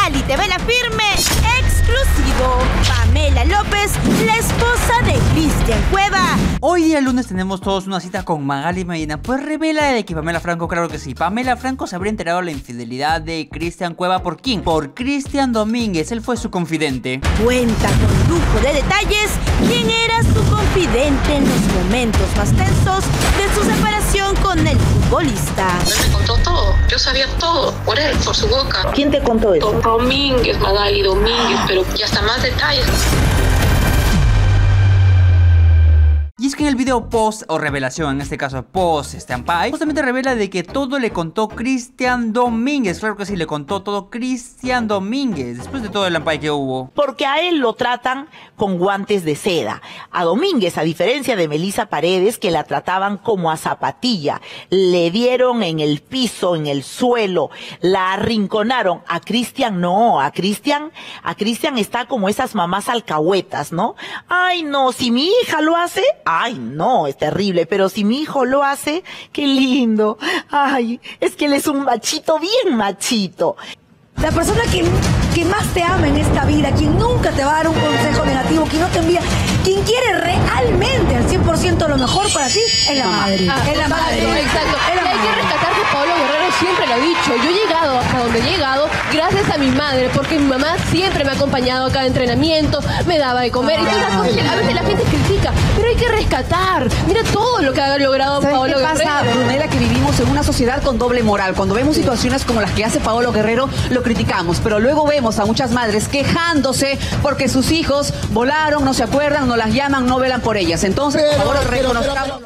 Lali TV La Firme, exclusivo. Pamela López, la esposa de Cristian Cueva. Hoy día lunes tenemos todos una cita con Magali Medina. Pues revela de que Pamela Franco, claro que sí, Pamela Franco se habría enterado de la infidelidad de Cristian Cueva. ¿Por quién? Por Cristian Domínguez, él fue su confidente. Cuenta con lujo de detalles quién era su confidente en los momentos más tensos de su separación con el futbolista. Él me contó todo, yo sabía todo por él, por su boca. ¿Quién te contó eso? Domínguez, Magali Domínguez, pero ya hasta más detalles. Y es que en el video post o revelación, en este caso post Stampay, justamente revela de que todo le contó Cristian Domínguez. Claro que sí, le contó todo Cristian Domínguez después de todo el ampay que hubo. Porque a él lo tratan con guantes de seda. A Domínguez, a diferencia de Melissa Paredes, que la trataban como a zapatilla. Le dieron en el piso, en el suelo, la arrinconaron. A Cristian no, a Cristian está como esas mamás alcahuetas, ¿no? Ay, no, si mi hija lo hace, ay, no, es terrible, pero si mi hijo lo hace, qué lindo. Ay, es que él es un machito, bien machito. La persona que más te ama en esta vida, quien nunca te va a dar un consejo negativo, quien no te envía, quien quiere realmente al 100% lo mejor para ti, es la madre. Es la madre. Exacto. Y hay que rescatar que Pablo Guerrero siempre lo ha dicho. Yo he llegado hasta donde he llegado gracias a mi madre, porque mi mamá siempre me ha acompañado a cada entrenamiento, me daba de comer. Y todas las cosas que a veces la gente critica, pero hay que rescatar. Mira todo lo que ha logrado Pablo Guerrero. ¿Qué pasa, Brunella? Que vivimos en una sociedad con doble moral. Cuando vemos situaciones como las que hace Pablo Guerrero, lo criticamos, pero luego vemos a muchas madres quejándose porque sus hijos volaron, no se acuerdan, no las llaman, no velan por ellas. Entonces, por favor, reconozcamos.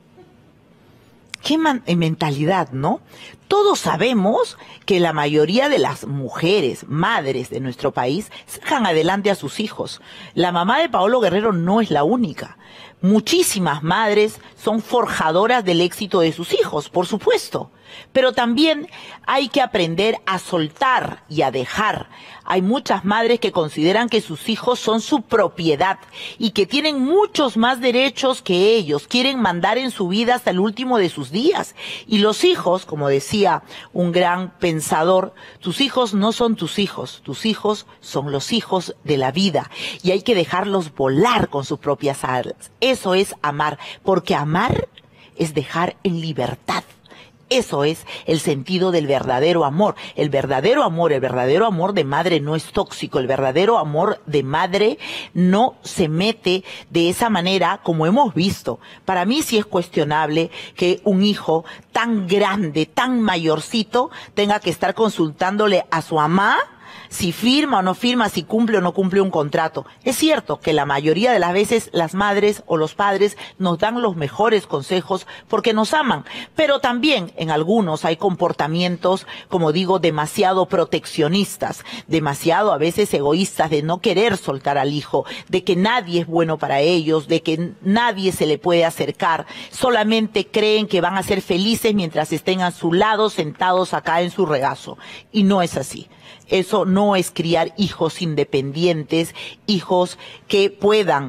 Qué mentalidad, ¿no? Todos sabemos que la mayoría de las mujeres, madres de nuestro país, sacan adelante a sus hijos. La mamá de Paolo Guerrero no es la única. Muchísimas madres son forjadoras del éxito de sus hijos, por supuesto. Pero también hay que aprender a soltar y a dejar. Hay muchas madres que consideran que sus hijos son su propiedad y que tienen muchos más derechos que ellos. Quieren mandar en su vida hasta el último de sus días. Y los hijos, como decía un gran pensador, tus hijos no son tus hijos son los hijos de la vida. Y hay que dejarlos volar con sus propias alas. Eso es amar, porque amar es dejar en libertad. Eso es el sentido del verdadero amor. El verdadero amor de madre no es tóxico. El verdadero amor de madre no se mete de esa manera como hemos visto. Para mí sí es cuestionable que un hijo tan grande, tan mayorcito, tenga que estar consultándole a su mamá si firma o no firma, si cumple o no cumple un contrato. Es cierto que la mayoría de las veces las madres o los padres nos dan los mejores consejos porque nos aman, pero también en algunos hay comportamientos, como digo, demasiado proteccionistas, demasiado a veces egoístas, de no querer soltar al hijo, de que nadie es bueno para ellos, de que nadie se le puede acercar, solamente creen que van a ser felices mientras estén a su lado sentados acá en su regazo, y no es así. Eso no es criar hijos independientes, hijos que puedan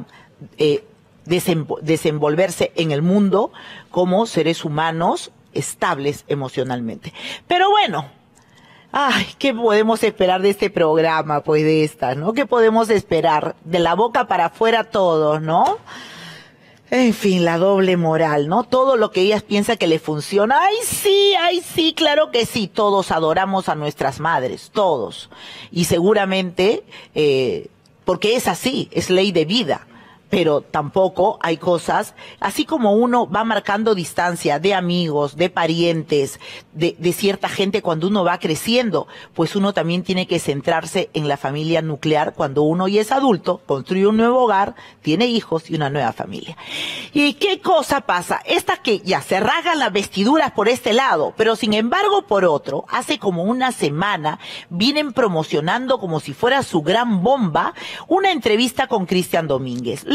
desenvolverse en el mundo como seres humanos estables emocionalmente. Pero bueno, ay, ¿qué podemos esperar de este programa, pues de esta, ¿no? ¿Qué podemos esperar? De la boca para afuera todos, ¿no? En fin, la doble moral, ¿no? Todo lo que ellas piensan que le funciona. ¡Ay, sí, claro que sí! Todos adoramos a nuestras madres, todos. Y seguramente, porque es así, es ley de vida. Pero tampoco hay cosas, así como uno va marcando distancia de amigos, de parientes, de cierta gente cuando uno va creciendo, pues uno también tiene que centrarse en la familia nuclear cuando uno ya es adulto, construye un nuevo hogar, tiene hijos y una nueva familia. ¿Y qué cosa pasa? Estas que ya se rasgan las vestiduras por este lado, pero sin embargo por otro, hace como una semana vienen promocionando como si fuera su gran bomba una entrevista con Cristian Domínguez.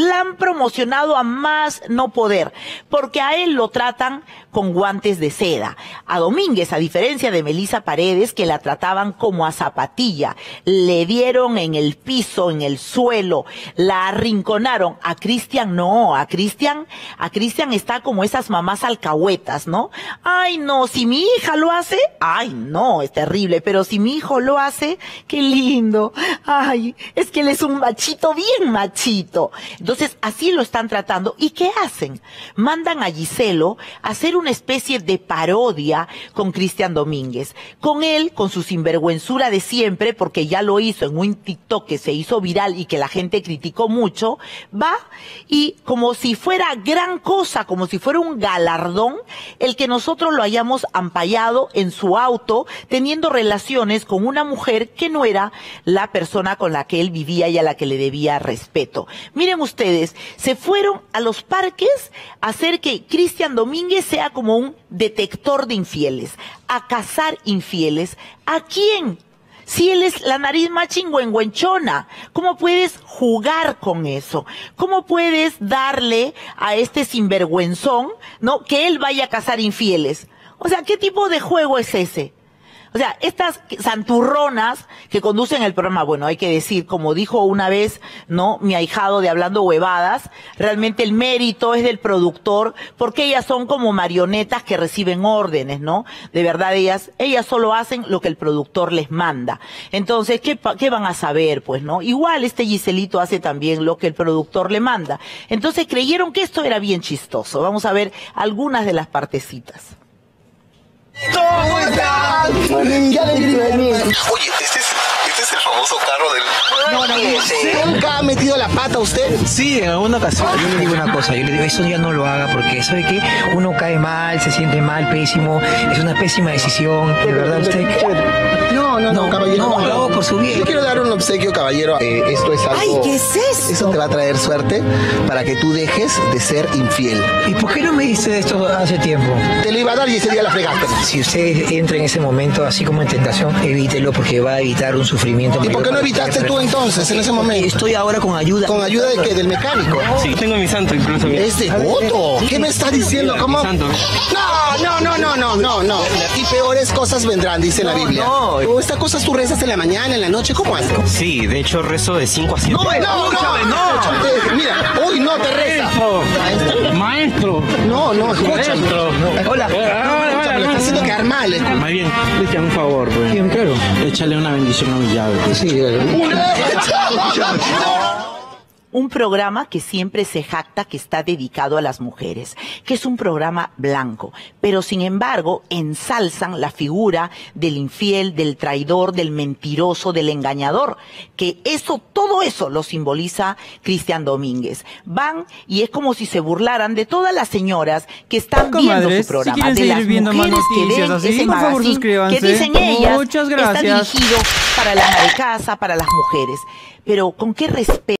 la han promocionado a más no poder, porque a él lo tratan con guantes de seda. A Domínguez, a diferencia de Melissa Paredes, que la trataban como a zapatilla, le dieron en el piso, en el suelo, la arrinconaron. A Cristian no, a Cristian está como esas mamás alcahuetas, ¿no? Ay, no, si mi hija lo hace, ay, no, es terrible, pero si mi hijo lo hace, qué lindo. Ay, es que él es un machito, bien machito. Entonces, así lo están tratando. ¿Y qué hacen? Mandan a Giselo a hacer una especie de parodia con Cristian Domínguez. Con él, con su sinvergüenzura de siempre, porque ya lo hizo en un TikTok que se hizo viral y que la gente criticó mucho, va y como si fuera gran cosa, como si fuera un galardón, el que nosotros lo hayamos ampallado en su auto, teniendo relaciones con una mujer que no era la persona con la que él vivía y a la que le debía respeto. Miren ustedes, se fueron a los parques a hacer que Cristian Domínguez sea como un detector de infieles, a cazar infieles. ¿A quién? Si él es la nariz más chingüengüenchona, ¿cómo puedes jugar con eso? ¿Cómo puedes darle a este sinvergüenzón, no, que él vaya a cazar infieles? O sea, ¿qué tipo de juego es ese? O sea, estas santurronas que conducen el programa, bueno, hay que decir, como dijo una vez, ¿no?, mi ahijado de Hablando Huevadas, realmente el mérito es del productor, porque ellas son como marionetas que reciben órdenes, ¿no? De verdad, ellas solo hacen lo que el productor les manda. Entonces, ¿qué van a saber, pues, no? Igual este Giselito hace también lo que el productor le manda. Entonces creyeron que esto era bien chistoso. Vamos a ver algunas de las partecitas. ¿Cómo estás? Ya venir. Oye, este es el famoso carro del... ¿Nunca ha metido la pata usted? Sí, en alguna ocasión. Yo le digo una cosa, yo le digo, eso ya no lo haga, porque ¿sabe qué? Uno cae mal, se siente mal, pésimo, es una pésima decisión, de verdad usted... No, caballero. No, lo hago por su bien. Yo quiero dar un obsequio, caballero. Esto es algo... Ay, ¿qué es eso? Eso te va a traer suerte para que tú dejes de ser infiel. ¿Y por qué no me dice esto hace tiempo? Te lo iba a dar y ese día la fregaste. Si usted entra en ese momento así como en tentación, evítelo porque va a evitar un sufrimiento. ¿Y por qué no evitaste tú entonces en ese momento? Estoy ahora con ayuda. ¿Con ayuda de qué? ¿Del mecánico? Sí, tengo mi santo incluso. ¿Es de voto? ¿Qué me está diciendo? ¿Cómo? Santo. No. Y peores cosas vendrán, dice la Biblia. ¿O estas cosas tú rezas en la mañana, en la noche? ¿Cómo haces? Sí, de hecho rezo de 5 a 7. No. Mira, hoy no te reza. Maestro. No, escúchame. Hola. Me está haciendo quedar mal. Más bien, Cristian, un favor, pues. Bien, claro. Échale una bendición a mi llave. Sí, Un programa que siempre se jacta que está dedicado a las mujeres, que es un programa blanco, pero sin embargo ensalzan la figura del infiel, del traidor, del mentiroso, del engañador, que todo eso lo simboliza Cristian Domínguez. Van y es como si se burlaran de todas las señoras que están viendo su programa, de las mujeres que ven ese magazine, que dicen ellas, está dirigido para la ama de casa, para las mujeres. Pero ¿con qué respeto?